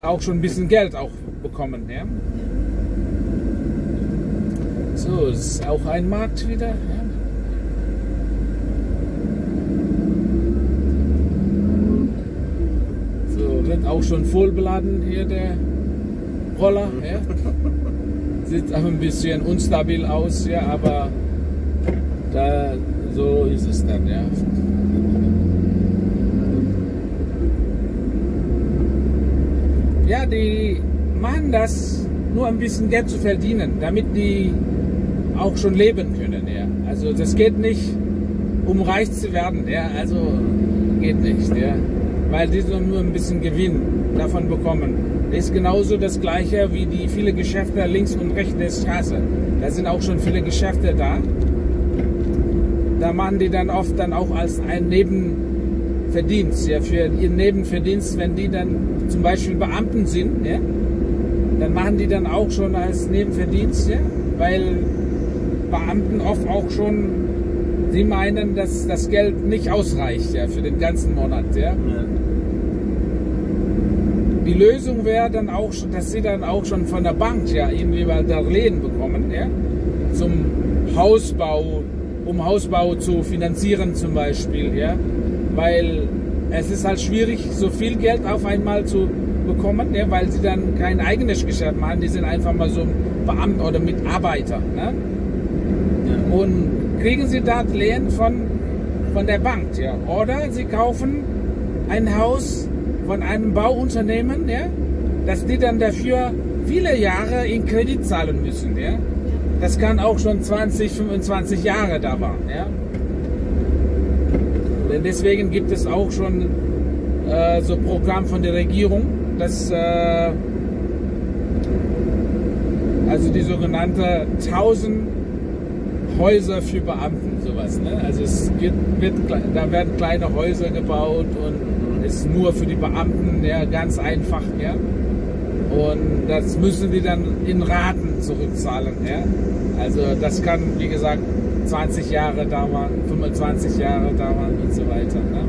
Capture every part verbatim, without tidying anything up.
auch schon ein bisschen Geld auch bekommen. Ja? So, es ist auch ein Markt wieder. Ja? So, wird auch schon voll beladen hier der Roller. Ja? Sieht auch ein bisschen unstabil aus, ja, aber da, so ist es dann, ja. Ja, die machen das nur ein bisschen Geld zu verdienen, damit die auch schon leben können, ja. Also das geht nicht, um reich zu werden, ja, also geht nicht, ja. Weil die nur ein bisschen Gewinn davon bekommen. Das ist genauso das Gleiche wie die viele Geschäfte links und rechts der Straße. Da sind auch schon viele Geschäfte da. Da machen die dann oft dann auch als ein Nebenverdienst, ja, für ihren Nebenverdienst, wenn die dann zum Beispiel Beamten sind, ja, dann machen die dann auch schon als Nebenverdienst, ja, weil Beamten oft auch schon, sie meinen, dass das Geld nicht ausreicht, ja, für den ganzen Monat, ja. Ja. Die Lösung wäre dann auch, dass sie dann auch schon von der Bank ja irgendwie mal Darlehen bekommen, ja, zum Hausbau, um Hausbau zu finanzieren zum Beispiel, ja, weil es ist halt schwierig, so viel Geld auf einmal zu bekommen, ja, weil sie dann kein eigenes Geschäft machen, die sind einfach mal so Beamte oder Mitarbeiter, ne? Ja. Und kriegen sie Darlehen von, von der Bank, ja, oder sie kaufen ein Haus von einem Bauunternehmen, ja, dass die dann dafür viele Jahre in Kredit zahlen müssen, ja. Das kann auch schon zwanzig, fünfundzwanzig Jahre da waren, ja. Denn deswegen gibt es auch schon äh, so Programm von der Regierung, dass äh, also die sogenannte tausend Häuser für Beamten, sowas, ne? Also es wird, wird, da werden kleine Häuser gebaut und ist nur für die Beamten, ja, ganz einfach, ja. Und das müssen die dann in Raten zurückzahlen, ja. Also das kann, wie gesagt, zwanzig Jahre dauern, fünfundzwanzig Jahre dauern und so weiter, ne?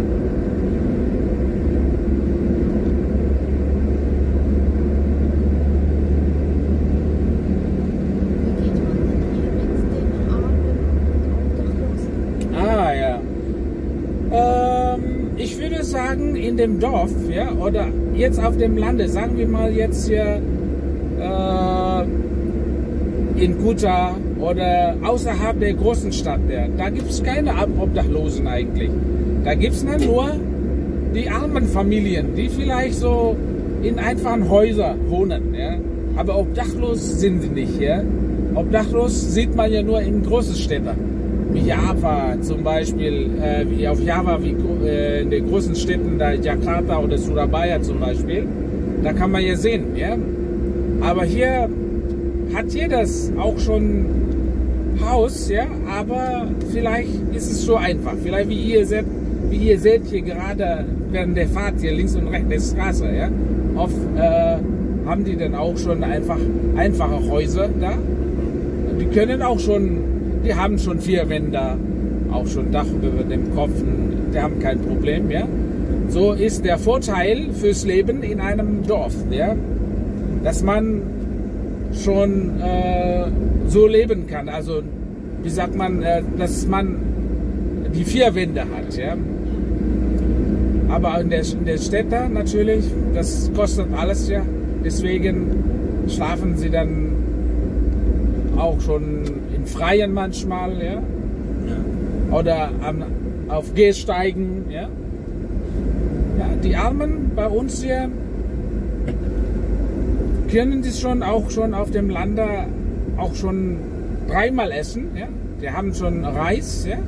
Ah, ja. Ähm, ich würde sagen, in dem Dorf, ja, oder jetzt auf dem Lande, sagen wir mal jetzt hier äh, in Kuta oder außerhalb der großen Stadt, ja, da gibt es keine Obdachlosen eigentlich. Da gibt es nur die armen Familien, die vielleicht so in einfachen Häusern wohnen, ja. Aber obdachlos sind sie nicht, ja. Obdachlos sieht man ja nur in großen Städten. Wie Java zum Beispiel, äh, wie auf Java, wie äh, in den großen Städten, da Jakarta oder Surabaya zum Beispiel, da kann man ja sehen, ja. Aber hier hat jeder auch schon Haus, ja, aber vielleicht ist es so einfach, vielleicht wie ihr seht, wie ihr seht hier gerade während der Fahrt hier links und rechts der Straße, ja, oft äh, haben die dann auch schon einfach einfache Häuser da, die können auch schon, die haben schon vier Wände, auch schon Dach über dem Kopf, die haben kein Problem, ja. So ist der Vorteil fürs Leben in einem Dorf, ja, dass man schon äh, so leben kann, also wie sagt man, äh, dass man die vier Wände hat, ja. Aber in der, in der Städte natürlich, das kostet alles, ja, deswegen schlafen sie dann auch schon im Freien manchmal, ja, ja. Oder am, auf Gehsteigen, ja. Ja, die Armen bei uns hier können das schon auch schon auf dem Lande auch schon dreimal essen, ja. Die haben schon Reis, ja.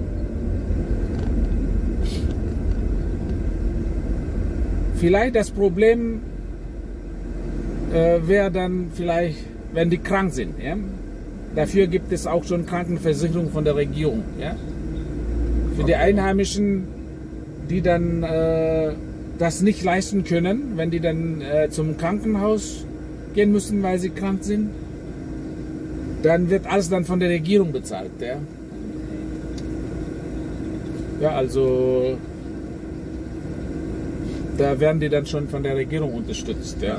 Vielleicht das Problem äh, wäre dann vielleicht, wenn die krank sind, ja. Dafür gibt es auch schon Krankenversicherung von der Regierung, ja. Für die Einheimischen, die dann äh, das nicht leisten können, wenn die dann äh, zum Krankenhaus gehen müssen, weil sie krank sind, dann wird alles dann von der Regierung bezahlt, ja. Ja, also Da werden die dann schon von der Regierung unterstützt. Ja.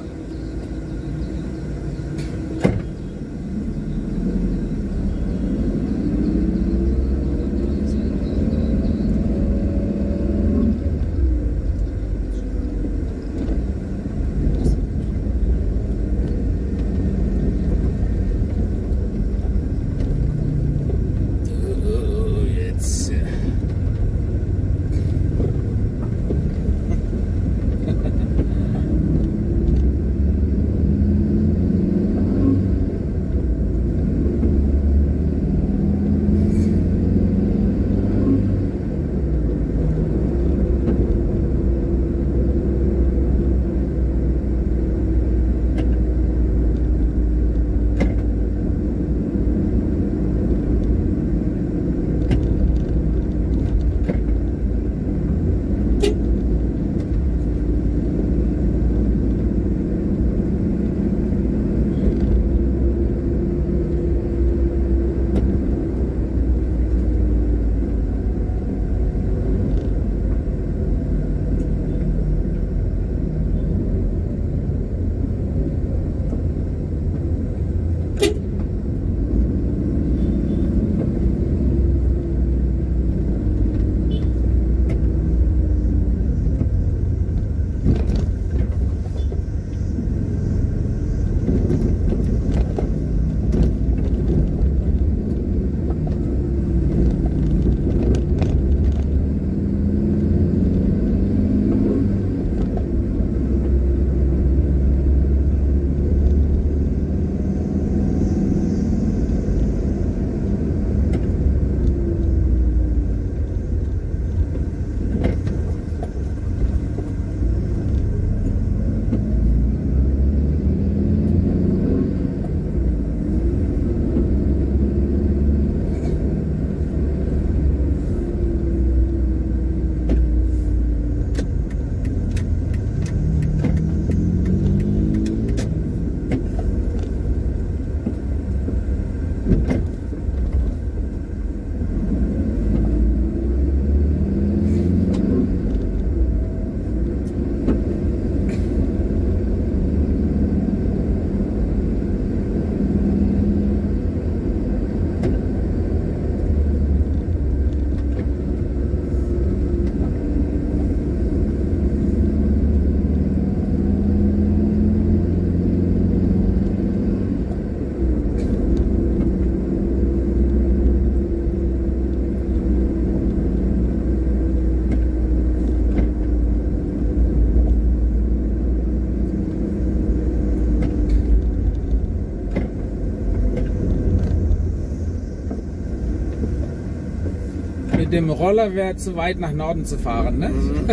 Mit dem Roller wäre zu weit nach Norden zu fahren, ne? Mhm.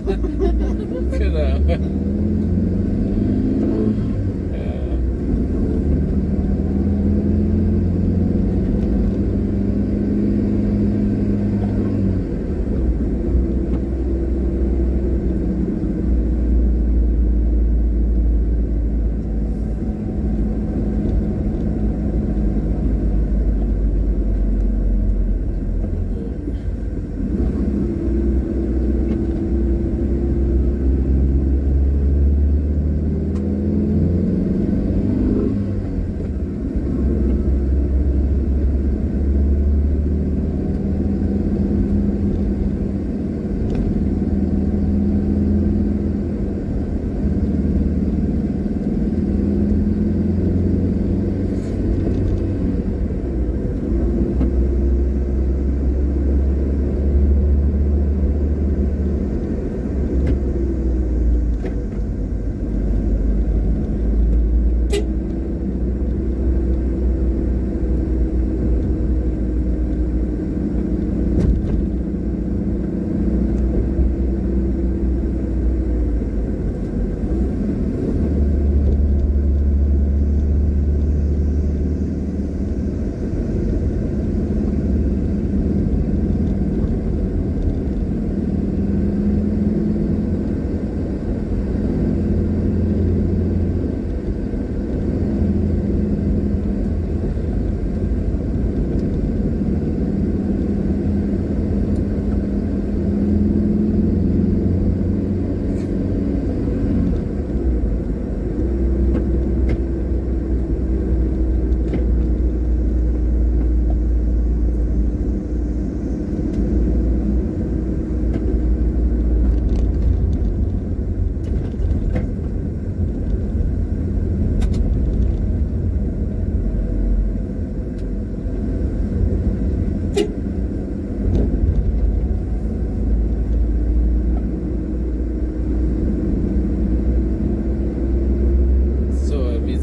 Genau.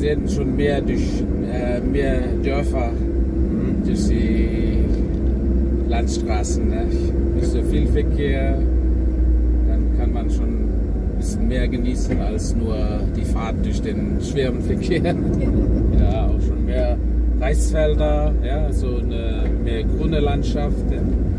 sehen schon mehr durch äh, mehr Dörfer, mhm. durch die Landstraßen. Ne? Nicht so viel Verkehr, dann kann man schon ein bisschen mehr genießen als nur die Fahrt durch den schweren Verkehr. Ja, auch schon mehr Reisfelder, ja, so eine mehr grüne Landschaft. Ja.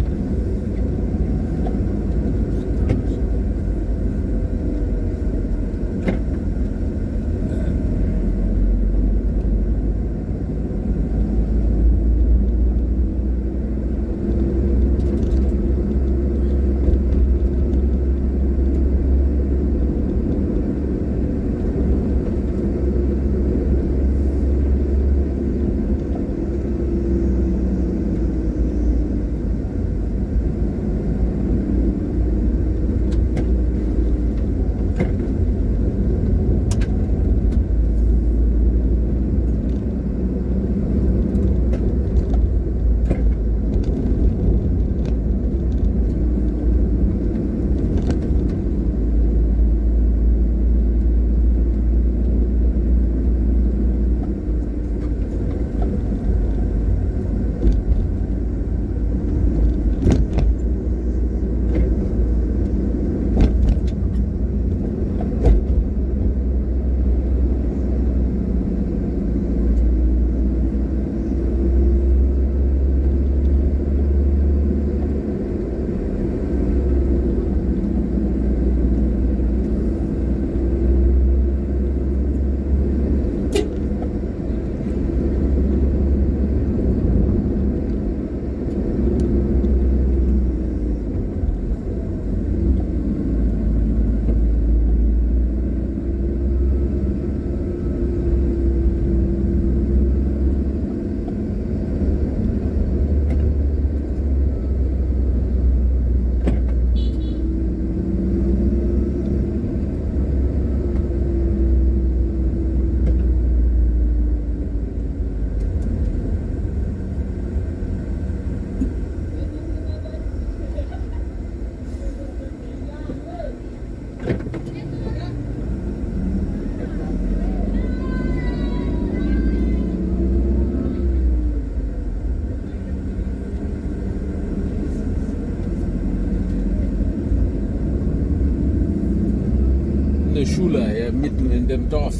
Schule hier mitten in dem Dorf.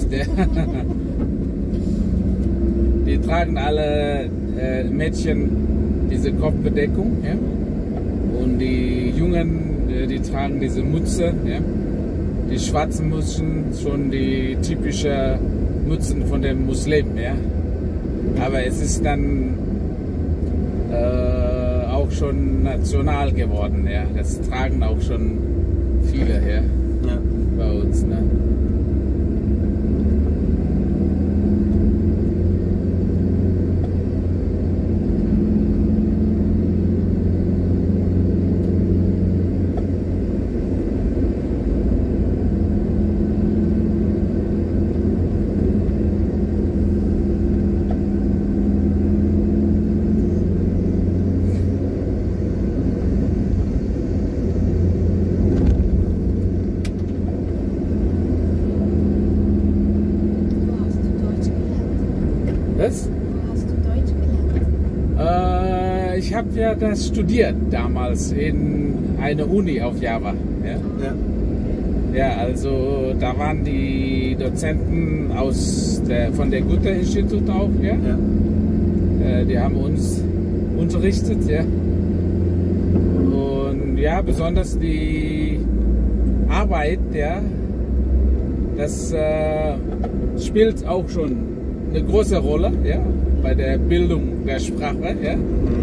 Die tragen alle äh, Mädchen diese Kopfbedeckung, ja? Und die Jungen, äh, die tragen diese Mütze. Ja? Die schwarzen Mützen, schon die typische Mützen von den Muslimen. Ja? Aber es ist dann äh, auch schon national geworden. Ja? Das tragen auch schon viele hier. Ja. Bei uns, ne? Was? Hast du Deutsch gelernt? Äh, ich habe ja das studiert damals in einer Uni auf Java. Ja? Ja. Ja, also da waren die Dozenten aus der, von der Goethe-Institut auch, ja? Ja. Äh, die haben uns unterrichtet, ja. Und ja, besonders die Arbeit, ja, das äh, spielt auch schon eine große Rolle, ja, bei der Bildung der Sprache, ja.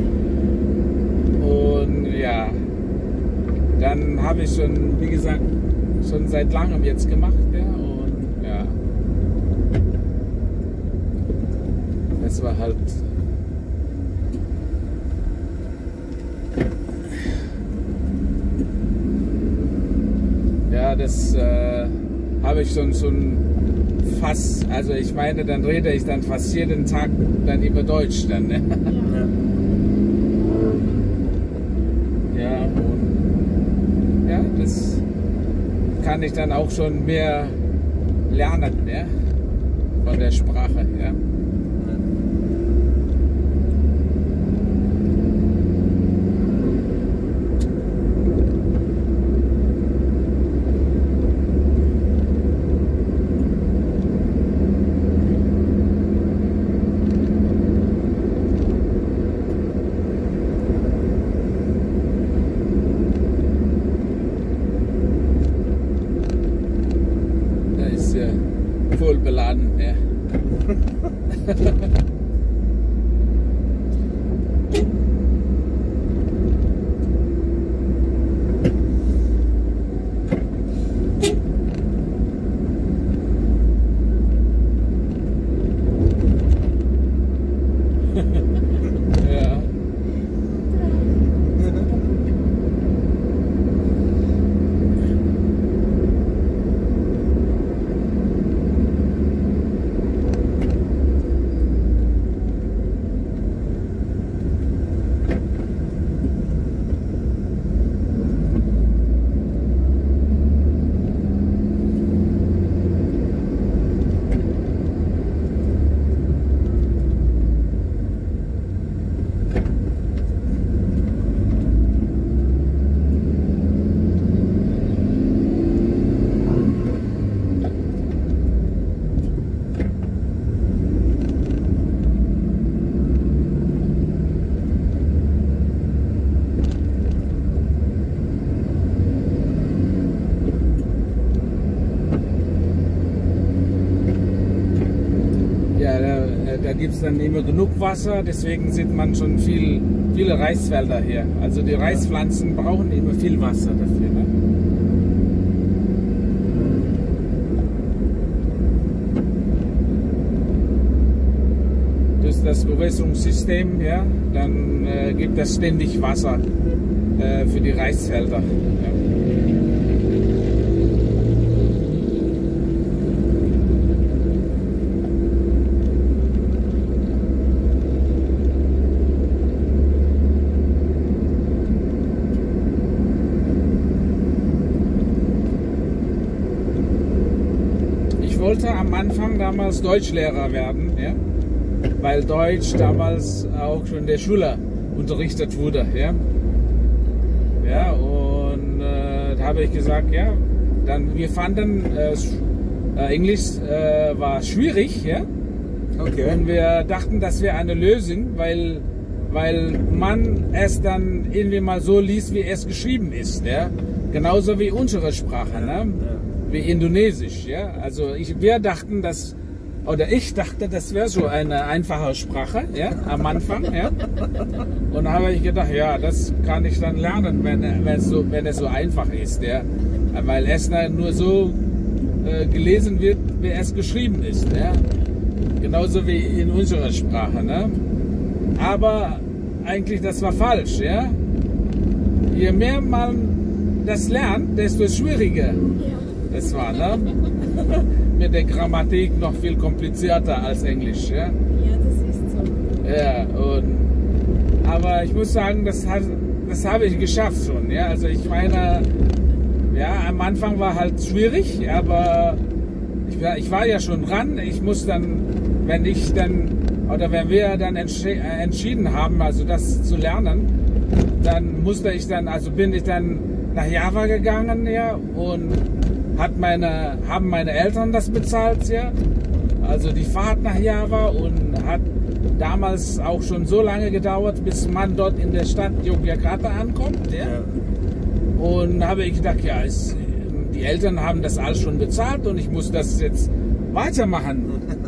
Und ja, dann habe ich schon, wie gesagt, schon seit langem jetzt gemacht, ja, und ja, das war halt ja, das äh, habe ich schon schon fast, also ich meine, dann rede ich dann fast jeden Tag dann über Deutsch dann, ne? Ja. Ja, und ja, das kann ich dann auch schon mehr lernen, ja? von der Sprache, ja. Voll beladen, ja. Ja. Da gibt es dann immer genug Wasser, deswegen sieht man schon viel, viele Reisfelder hier. Also die Reispflanzen brauchen immer viel Wasser dafür. Ne? Durch das Bewässerungssystem, ja, dann äh, gibt es ständig Wasser äh, für die Reisfelder. Ja. Ich wollte am Anfang damals Deutschlehrer werden, ja? Weil Deutsch damals auch schon in der Schule unterrichtet wurde. Ja, ja und äh, da habe ich gesagt, ja, dann wir fanden äh, Englisch äh, war schwierig, ja? Okay. Und wir dachten, das wäre eine Lösung, weil, weil man es dann irgendwie mal so liest, wie es geschrieben ist, ja? Genauso wie unsere Sprache, ne? Wie Indonesisch, ja. Also ich, wir dachten, dass, oder ich dachte, das wäre so eine einfache Sprache, ja, am Anfang, ja. Und da habe ich gedacht, ja, das kann ich dann lernen, wenn, wenn, es, so, wenn es so einfach ist, ja. Weil es nur so äh, gelesen wird, wie es geschrieben ist, ja. Genauso wie in unserer Sprache, ne. Aber eigentlich, das war falsch, ja. Je mehr man das lernt, desto schwieriger. Das war, ne? Mit der Grammatik noch viel komplizierter als Englisch, ja? Ja, das ist so. Ja, und, aber ich muss sagen, das, hat, das habe ich geschafft schon, ja? Also ich meine, ja, am Anfang war halt schwierig, aber ich war, ich war ja schon dran. Ich muss dann, wenn ich dann, oder wenn wir dann entschieden haben, also das zu lernen, dann musste ich dann, also bin ich dann nach Java gegangen, ja, und hat meine, haben meine Eltern das bezahlt, ja, also die Fahrt nach Java, und hat damals auch schon so lange gedauert, bis man dort in der Stadt Yogyakarta ankommt, ja. Ja. Und habe ich gedacht, ja, es, die Eltern haben das alles schon bezahlt und ich muss das jetzt weitermachen.